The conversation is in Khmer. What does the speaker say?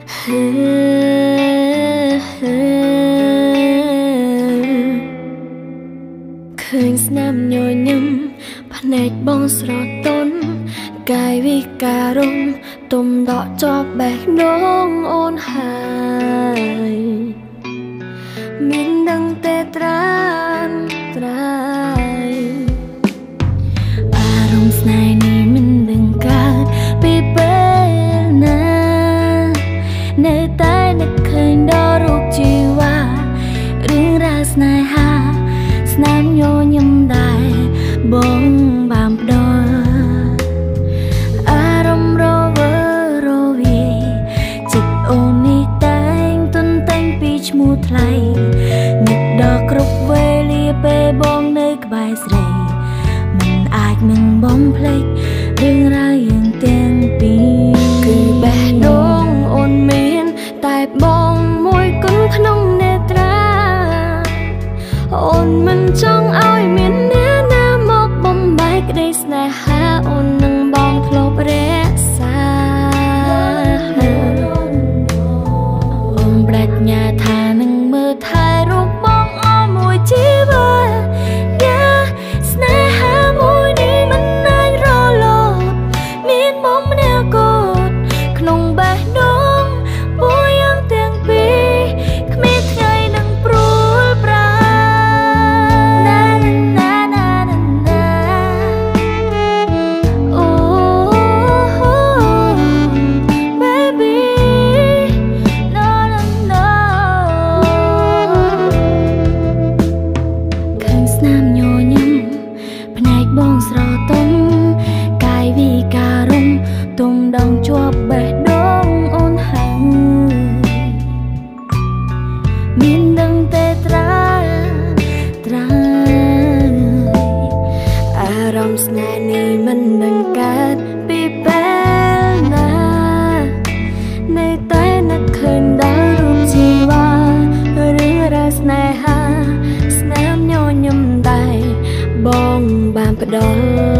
ឃើញស្នាមញញឹមភ្នែកបងស្រទន់កាយវិការរំទុំដកជាប់បេះដូងអូនហើយមានដឹងតែត្រានត្រៃអារម្មណ៍ស្នេហ៍នេះមិនដឹងកើតពីពេលណានៅតែនឹកឃើញដល់រូបជីវ៉ារឿងរ៉ាវស្នេហាស្នាមញញឹមដែរបងបានផ្ដល់អារម្មណ៍រវើរវាយចិត្តអូននេះតែងទន្តែងពីឈ្មោះថ្លៃនឹកដល់គ្រប់វេលាពេលបងនៅក្បែរស្រីមិនអាចនឹងបំភ្លេចរឿងរ៉ាវយើងទាំងពីរគឺបេះដូងអូនមានតែបងមួយគន់ក្នុងនេត្រាអូនមិនចង់ឲ្យមានអ្នកណាមកបំបែកក្តីស្នេហាអូននឹងបងធ្លាប់រក្សាអូនប្រាជ្ញាថានឹងមើលថែរូបបងអស់មួយជីវិតយ៉ាស្នេហាមួយនេះមិនអាចរលត់មានបងម្នាក់គត់ក្នុងបេះដូងពួកយើងទាំងពីរគ្មានថ្ងៃនឹងព្រួលប្រាបងស្រទន់កាយវិការរំទុំដងជាប់បេះដូងអូនហើយមានដឹងតែត្រាអារម្មណ៍ស្នេហ៍នេះមិននឹងកើតពីពេលណានៅតែនឹកឃើញដល់រូបជីវ៉ារឿងរ៉ាវស្នេហាស្នាមញញឹមដែរបងបានផ្ដល់